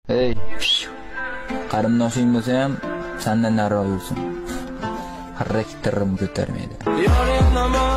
Hey, qarindoshing bo'lsa ham sendan nariroq yursin. Harrakatlarim ko'tarmaydi.